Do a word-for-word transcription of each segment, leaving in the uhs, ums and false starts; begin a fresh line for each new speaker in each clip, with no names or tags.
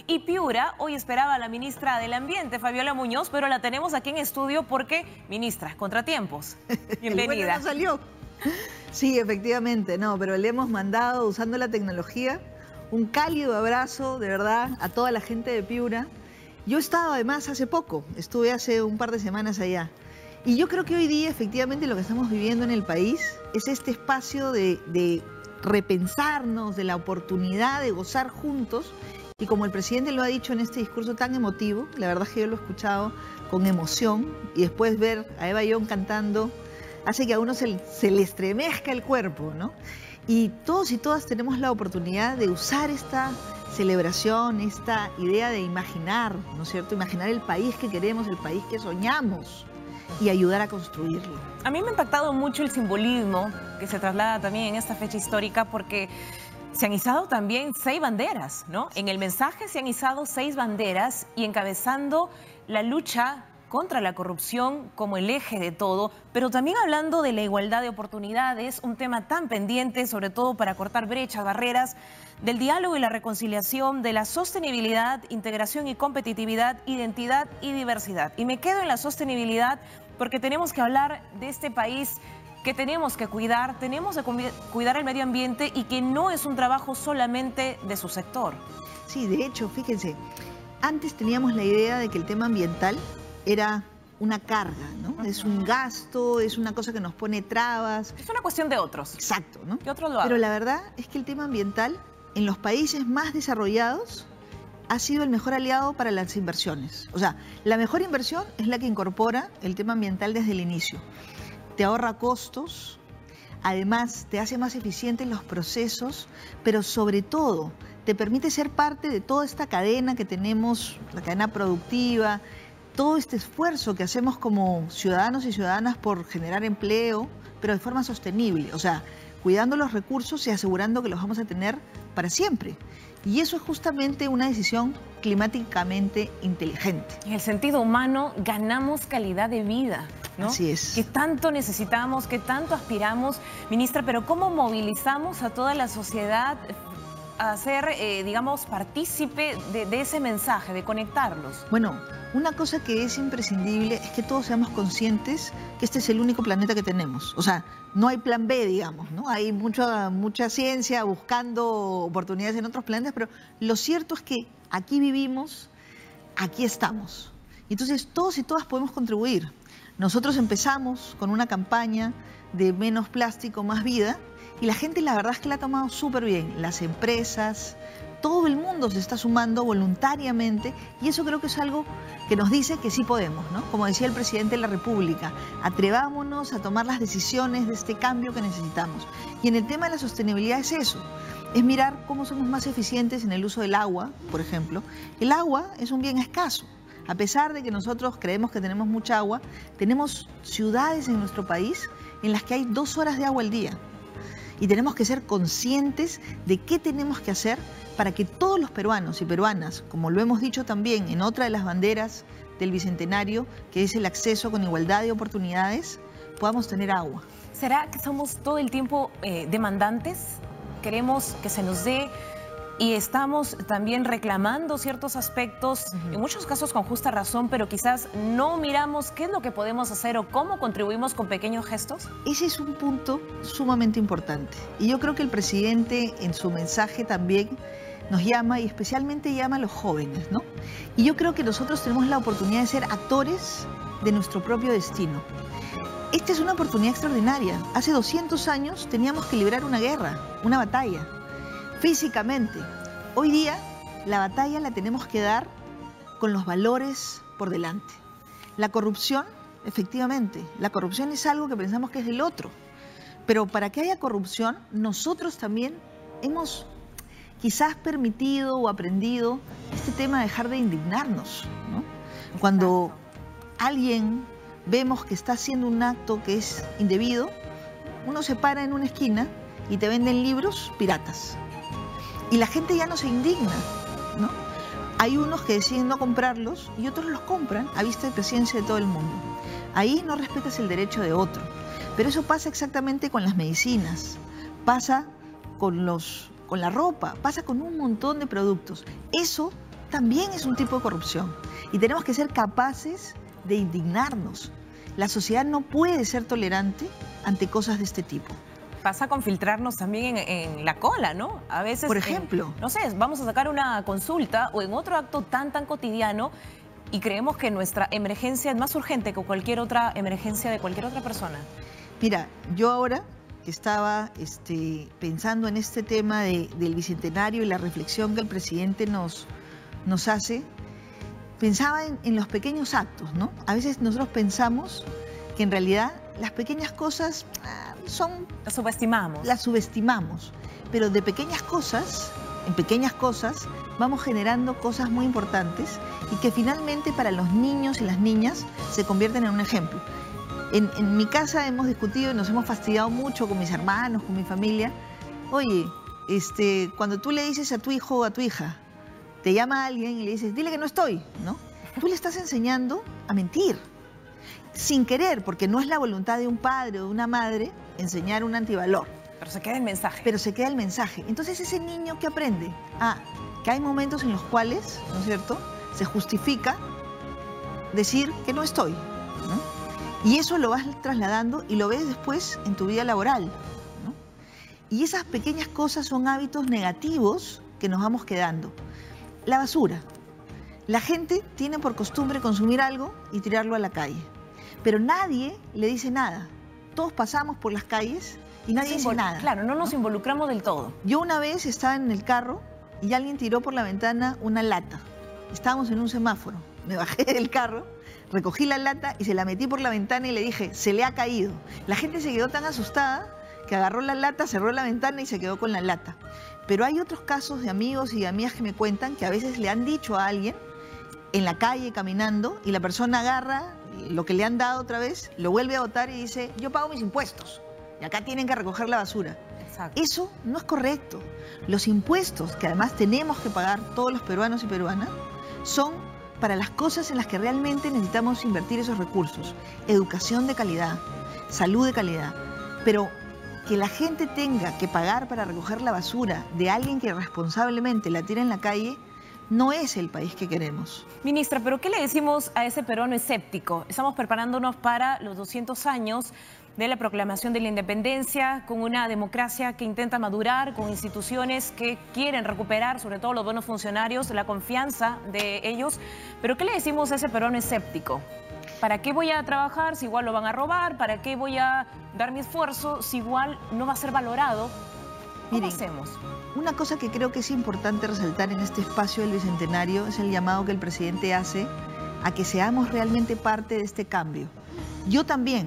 Y Piura hoy esperaba a la ministra del Ambiente, Fabiola Muñoz, pero la tenemos aquí en estudio porque, ministra, contratiempos. Bienvenida.
El bueno no salió. Sí, efectivamente, no, pero le hemos mandado, usando la tecnología, un cálido abrazo, de verdad, a toda la gente de Piura. Yo he estado además hace poco, estuve hace un par de semanas allá. Y yo creo que hoy día, efectivamente, lo que estamos viviendo en el país es este espacio de, de repensarnos, de la oportunidad de gozar juntos. Y como el presidente lo ha dicho en este discurso tan emotivo, la verdad es que yo lo he escuchado con emoción, y después ver a Eva Young cantando hace que a uno se, se le estremezca el cuerpo, ¿no? Y todos y todas tenemos la oportunidad de usar esta celebración, esta idea de imaginar, ¿no es cierto? Imaginar el país que queremos, el país que soñamos, y ayudar a construirlo.
A mí me ha impactado mucho el simbolismo que se traslada también en esta fecha histórica, porque se han izado también seis banderas, ¿no? En el mensaje se han izado seis banderas y encabezando la lucha contra la corrupción como el eje de todo, pero también hablando de la igualdad de oportunidades, un tema tan pendiente, sobre todo para cortar brechas, barreras, del diálogo y la reconciliación, de la sostenibilidad, integración y competitividad, identidad y diversidad. Y me quedo en la sostenibilidad porque tenemos que hablar de este país que tenemos que cuidar, tenemos que cuidar el medio ambiente y que no es un trabajo solamente de su sector.
Sí, de hecho, fíjense, antes teníamos la idea de que el tema ambiental era una carga, ¿no? Uh-huh. Es un gasto, es una cosa que nos pone trabas.
Es una cuestión de otros.
Exacto, ¿no?
Que otros lo hagan.
Pero la verdad es que el tema ambiental en los países más desarrollados ha sido el mejor aliado para las inversiones. O sea, la mejor inversión es la que incorpora el tema ambiental desde el inicio. Te ahorra costos, además te hace más eficientes los procesos, pero sobre todo te permite ser parte de toda esta cadena que tenemos, la cadena productiva, todo este esfuerzo que hacemos como ciudadanos y ciudadanas por generar empleo, pero de forma sostenible, o sea, cuidando los recursos y asegurando que los vamos a tener para siempre. Y eso es justamente una decisión climáticamente inteligente.
En el sentido humano ganamos calidad de vida, ¿no?
Así es.
Que tanto necesitamos, que tanto aspiramos. Ministra, pero ¿cómo movilizamos a toda la sociedad a ser, eh, digamos, partícipe de, de ese mensaje, de conectarlos?
Bueno, una cosa que es imprescindible es que todos seamos conscientes que este es el único planeta que tenemos. O sea, no hay plan B, digamos, ¿no? Hay mucha, mucha ciencia buscando oportunidades en otros planetas, pero lo cierto es que aquí vivimos, aquí estamos. Entonces, todos y todas podemos contribuir. Nosotros empezamos con una campaña de menos plástico, más vida, y la gente la verdad es que la ha tomado súper bien. Las empresas, todo el mundo se está sumando voluntariamente, y eso creo que es algo que nos dice que sí podemos, ¿no? Como decía el presidente de la República, atrevámonos a tomar las decisiones de este cambio que necesitamos. Y en el tema de la sostenibilidad es eso, es mirar cómo somos más eficientes en el uso del agua, por ejemplo. El agua es un bien escaso. A pesar de que nosotros creemos que tenemos mucha agua, tenemos ciudades en nuestro país en las que hay dos horas de agua al día. Y tenemos que ser conscientes de qué tenemos que hacer para que todos los peruanos y peruanas, como lo hemos dicho también en otra de las banderas del Bicentenario, que es el acceso con igualdad de oportunidades, podamos tener agua.
¿Será que somos todo el tiempo eh, demandantes? Queremos que se nos dé y estamos también reclamando ciertos aspectos, uh-huh. en muchos casos con justa razón, pero quizás no miramos qué es lo que podemos hacer o cómo contribuimos con pequeños gestos.
Ese es un punto sumamente importante. Y yo creo que el presidente en su mensaje también nos llama, y especialmente llama a los jóvenes, ¿no? Y yo creo que nosotros tenemos la oportunidad de ser actores de nuestro propio destino. Esta es una oportunidad extraordinaria. Hace doscientos años teníamos que librar una guerra, una batalla, físicamente. Hoy día la batalla la tenemos que dar con los valores por delante. La corrupción, efectivamente, la corrupción es algo que pensamos que es del otro. Pero para que haya corrupción, nosotros también hemos quizás permitido o aprendido este tema de dejar de indignarnos, ¿no? Cuando alguien vemos que está haciendo un acto que es indebido, uno se para en una esquina y te venden libros piratas. Y la gente ya no se indigna, ¿no? Hay unos que deciden no comprarlos y otros los compran a vista de presencia de todo el mundo. Ahí no respetas el derecho de otro. Pero eso pasa exactamente con las medicinas, pasa con, los, con la ropa, pasa con un montón de productos. Eso también es un tipo de corrupción. Y tenemos que ser capaces de indignarnos. La sociedad no puede ser tolerante ante cosas de este tipo.
Pasa con filtrarnos también en, en la cola, ¿no? A veces,
por ejemplo,
en, no sé, vamos a sacar una consulta o en otro acto tan, tan cotidiano y creemos que nuestra emergencia es más urgente que cualquier otra emergencia de cualquier otra persona.
Mira, yo ahora que estaba este, pensando en este tema de, del Bicentenario y la reflexión que el presidente nos, nos hace, pensaba en, en los pequeños actos, ¿no? A veces nosotros pensamos que en realidad las pequeñas cosas ah, son...
Las subestimamos.
Las subestimamos, pero de pequeñas cosas, en pequeñas cosas, vamos generando cosas muy importantes y que finalmente para los niños y las niñas se convierten en un ejemplo. En, en mi casa hemos discutido y nos hemos fastidiado mucho con mis hermanos, con mi familia. Oye, este, cuando tú le dices a tu hijo o a tu hija, te llama alguien y le dices, dile que no estoy, ¿no? Tú le estás enseñando a mentir. Sin querer, porque no es la voluntad de un padre o de una madre enseñar un antivalor.
Pero se queda el mensaje.
Pero se queda el mensaje. Entonces, ese niño, ¿qué aprende? Ah, que hay momentos en los cuales, ¿no es cierto?, se justifica decir que no estoy, ¿no? Y eso lo vas trasladando y lo ves después en tu vida laboral, ¿no? Y esas pequeñas cosas son hábitos negativos que nos vamos quedando. La basura. La gente tiene por costumbre consumir algo y tirarlo a la calle. Pero nadie le dice nada. Todos pasamos por las calles y nadie dice nada.
Claro, no nos
¿no?
involucramos del todo.
Yo una vez estaba en el carro y alguien tiró por la ventana una lata. Estábamos en un semáforo. Me bajé del carro, recogí la lata y se la metí por la ventana y le dije, se le ha caído. La gente se quedó tan asustada que agarró la lata, cerró la ventana y se quedó con la lata. Pero hay otros casos de amigos y de amigas que me cuentan que a veces le han dicho a alguien en la calle caminando y la persona agarra lo que le han dado otra vez, lo vuelve a botar y dice, yo pago mis impuestos y acá tienen que recoger la basura.
Exacto.
Eso no es correcto. Los impuestos que además tenemos que pagar todos los peruanos y peruanas son para las cosas en las que realmente necesitamos invertir esos recursos. Educación de calidad, salud de calidad, pero que la gente tenga que pagar para recoger la basura de alguien que responsablemente la tira en la calle, no es el país que queremos.
Ministra, ¿pero qué le decimos a ese peruano escéptico? Estamos preparándonos para los doscientos años de la proclamación de la independencia, con una democracia que intenta madurar, con instituciones que quieren recuperar, sobre todo los buenos funcionarios, la confianza de ellos. ¿Pero qué le decimos a ese peruano escéptico? ¿Para qué voy a trabajar si igual lo van a robar? ¿Para qué voy a dar mi esfuerzo si igual no va a ser valorado? ¿Cómo
Miren,
hacemos?
Una cosa que creo que es importante resaltar en este espacio del Bicentenario es el llamado que el presidente hace a que seamos realmente parte de este cambio. Yo también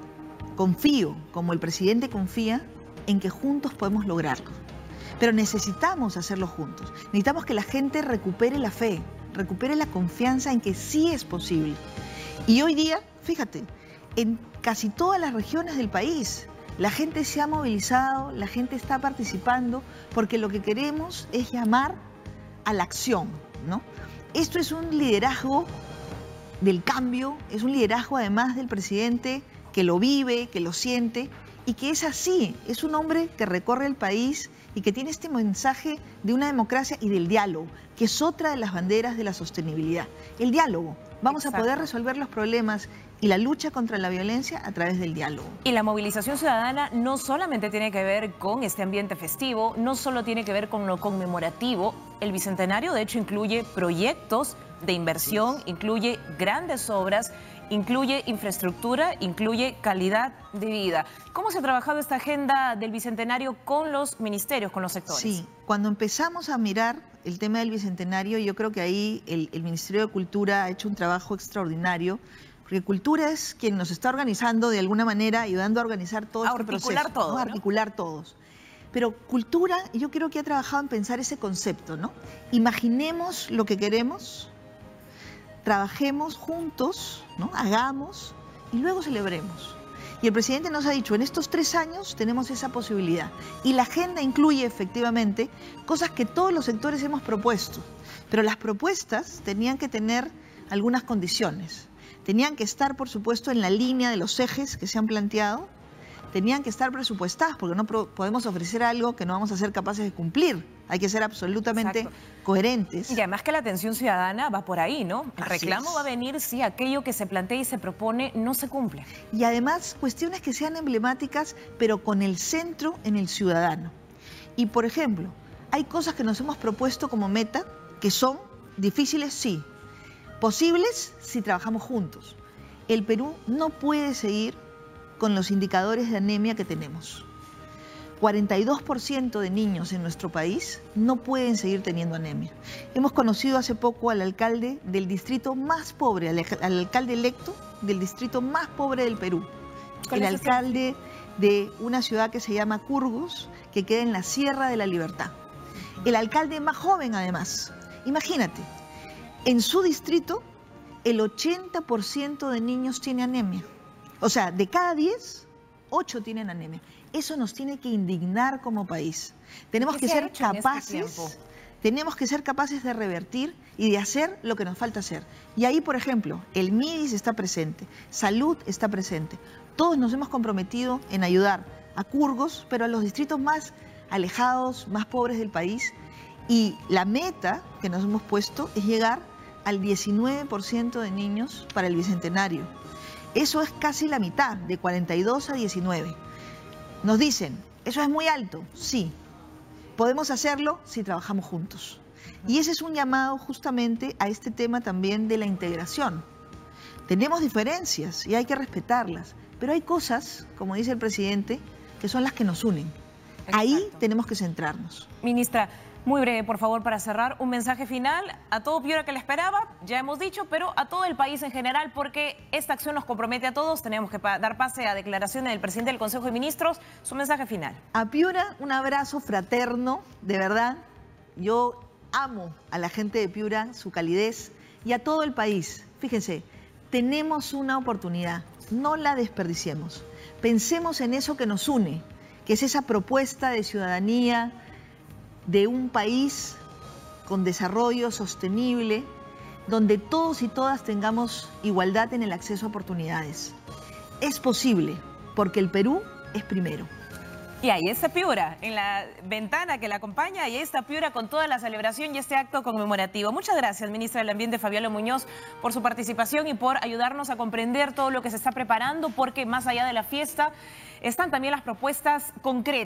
confío, como el presidente confía, en que juntos podemos lograrlo. Pero necesitamos hacerlo juntos. Necesitamos que la gente recupere la fe, recupere la confianza en que sí es posible. Y hoy día, fíjate, en casi todas las regiones del país, la gente se ha movilizado, la gente está participando, porque lo que queremos es llamar a la acción, ¿no? Esto es un liderazgo del cambio, es un liderazgo además del presidente que lo vive, que lo siente y que es así, es un hombre que recorre el país y que tiene este mensaje de una democracia y del diálogo, que es otra de las banderas de la sostenibilidad. El diálogo. Vamos Exacto. a poder resolver los problemas y la lucha contra la violencia a través del diálogo.
Y la movilización ciudadana no solamente tiene que ver con este ambiente festivo, no solo tiene que ver con lo conmemorativo. El Bicentenario, de hecho, incluye proyectos de inversión, incluye grandes obras, incluye infraestructura, incluye calidad de vida. ¿Cómo se ha trabajado esta agenda del Bicentenario con los ministerios, con los sectores?
Sí, cuando empezamos a mirar el tema del Bicentenario, yo creo que ahí el, el Ministerio de Cultura ha hecho un trabajo extraordinario, porque Cultura es quien nos está organizando de alguna manera, ayudando a organizar todo este proceso.
Articular todo,
¿no?
¿no?
Articular todos. Pero Cultura, yo creo que ha trabajado en pensar ese concepto, ¿no? Imaginemos lo que queremos, trabajemos juntos, ¿no? Hagamos y luego celebremos. Y el presidente nos ha dicho, en estos tres años tenemos esa posibilidad. Y la agenda incluye efectivamente cosas que todos los sectores hemos propuesto. Pero las propuestas tenían que tener algunas condiciones. Tenían que estar, por supuesto, en la línea de los ejes que se han planteado. tenían que estar presupuestadas, porque no podemos ofrecer algo que no vamos a ser capaces de cumplir. Hay que ser absolutamente Exacto. coherentes.
Y además que la atención ciudadana va por ahí, ¿no? El
Así
reclamo
es.
va a venir si aquello que se plantea y se propone no se cumple.
Y además, cuestiones que sean emblemáticas, pero con el centro en el ciudadano. Y, por ejemplo, hay cosas que nos hemos propuesto como meta, que son difíciles, sí. Posibles, si trabajamos juntos. El Perú no puede seguir con los indicadores de anemia que tenemos. cuarenta y dos por ciento de niños en nuestro país no pueden seguir teniendo anemia. Hemos conocido hace poco al alcalde del distrito más pobre, al, al alcalde electo del distrito más pobre del Perú. El alcalde de una ciudad que se llama Curgos, que queda en la Sierra de la Libertad. El alcalde más joven, además. Imagínate, en su distrito el ochenta por ciento de niños tiene anemia. O sea, de cada diez, ocho tienen anemia. Eso nos tiene que indignar como país. Tenemos que ser capaces, tenemos que ser capaces de revertir y de hacer lo que nos falta hacer. Y ahí, por ejemplo, el MIDIS está presente, Salud está presente. Todos nos hemos comprometido en ayudar a Curgos, pero a los distritos más alejados, más pobres del país. Y la meta que nos hemos puesto es llegar al diecinueve por ciento de niños para el Bicentenario. Eso es casi la mitad, de cuarenta y dos a diecinueve. Nos dicen, ¿eso es muy alto? Sí. Podemos hacerlo si trabajamos juntos. Y ese es un llamado justamente a este tema también de la integración. Tenemos diferencias y hay que respetarlas, pero hay cosas, como dice el presidente, que son las que nos unen. Exacto. Ahí tenemos que centrarnos.
Ministra, muy breve, por favor, para cerrar, un mensaje final a todo Piura que le esperaba, ya hemos dicho, pero a todo el país en general, porque esta acción nos compromete a todos. Tenemos que dar pase a declaraciones del presidente del Consejo de Ministros. Su mensaje final.
A Piura, un abrazo fraterno, de verdad. Yo amo a la gente de Piura, su calidez, y a todo el país. Fíjense, tenemos una oportunidad, no la desperdiciemos. Pensemos en eso que nos une, que es esa propuesta de ciudadanía, de un país con desarrollo sostenible, donde todos y todas tengamos igualdad en el acceso a oportunidades. Es posible, porque el Perú es primero.
Y ahí está Piura, en la ventana que la acompaña, ahí está Piura con toda la celebración y este acto conmemorativo. Muchas gracias, ministra del Ambiente, Fabiola Muñoz, por su participación y por ayudarnos a comprender todo lo que se está preparando, porque más allá de la fiesta están también las propuestas concretas.